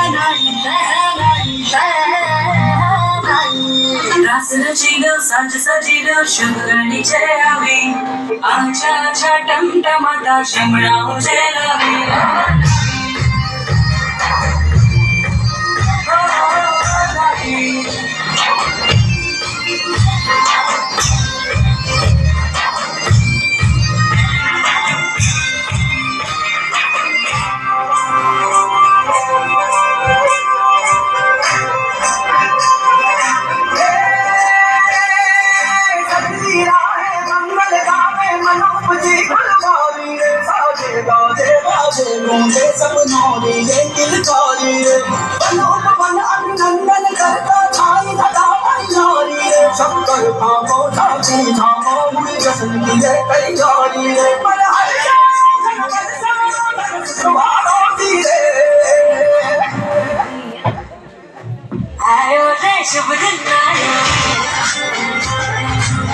सजिलो साज सजिलो शुभगणी जयावी आछा आछा टमटमाता शमणाओ जलावी सपनों ये दिल चोरी बन अभिनंदन करता छाई धरा पंजारी शंकर भागो ठाकी धामो हुई जसन की जय तैयारी पर हर आयो रे शुभ दिन आयो